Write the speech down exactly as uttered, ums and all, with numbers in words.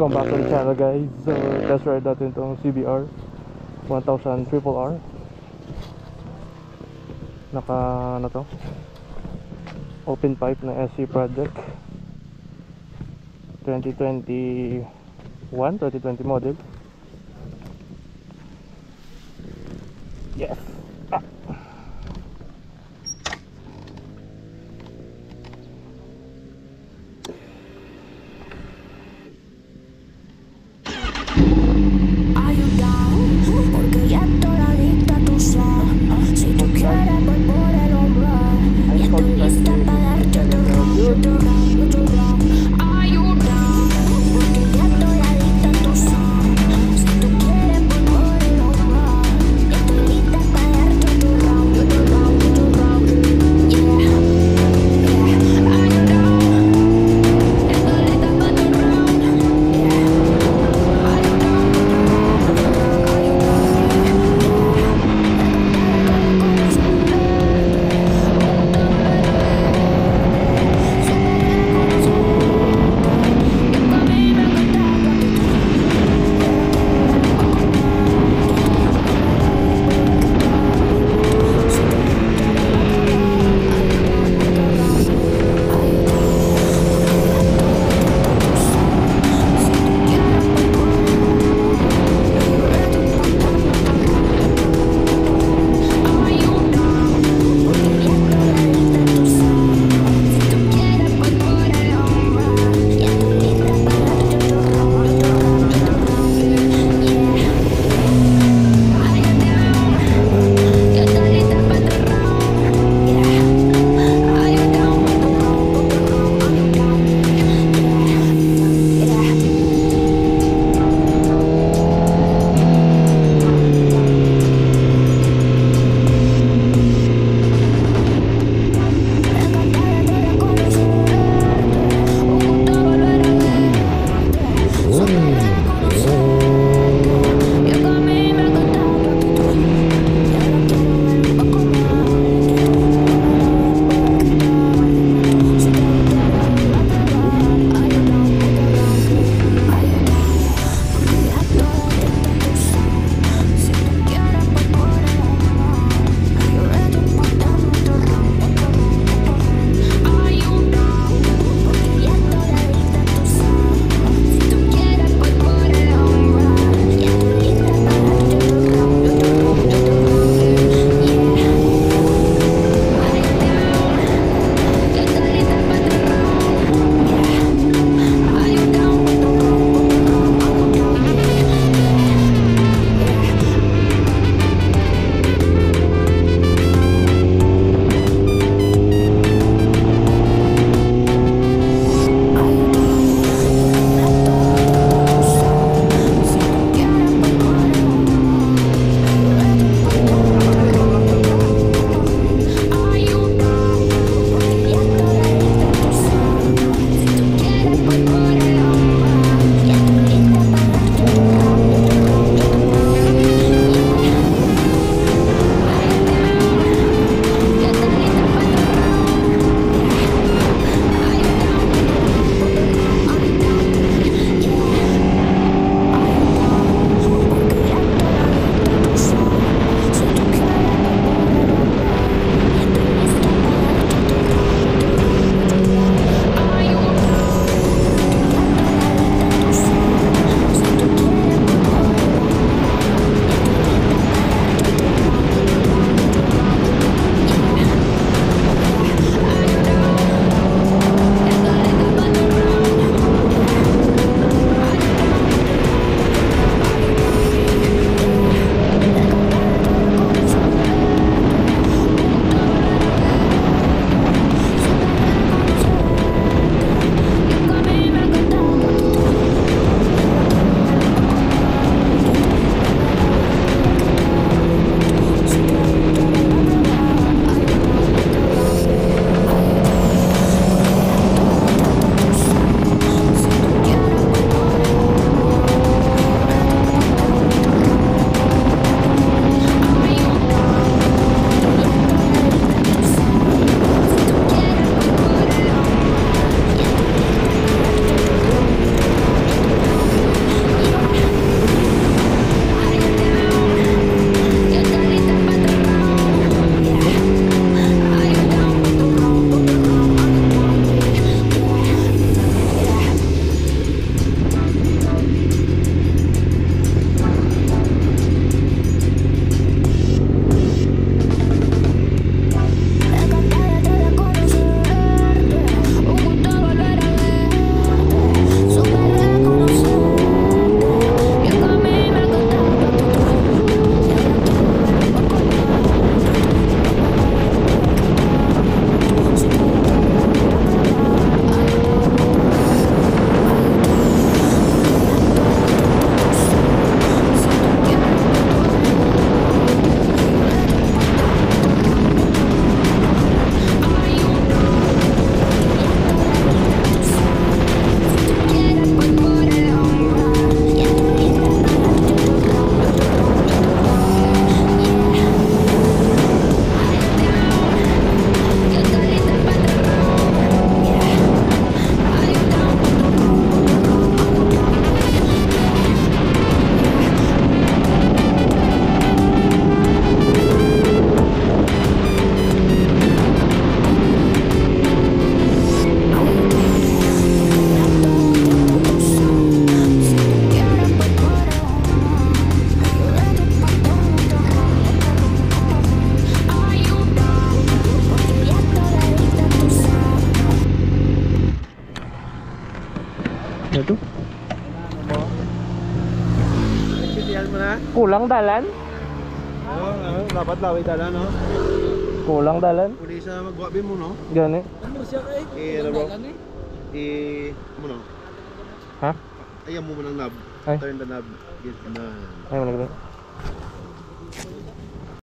Welcome back to the channel, guys. So test ride natin itong C B R one thousand Triple R. Naka ano to, open pipe na S C project twenty twenty-one twenty twenty model. Yes. Ah. Ito. Nagpitihan mo na? Kulang dalan? Oo, ano, dapat laway dala, no? Kulang dalan? Uli sa magwabi mo, no? Gani. Ano siya kay? Eh, ano bro? Eh, ano no? Ha? Ayaw mo mo ng knob. Ay. Turn the knob. Get na. Ay, malagay.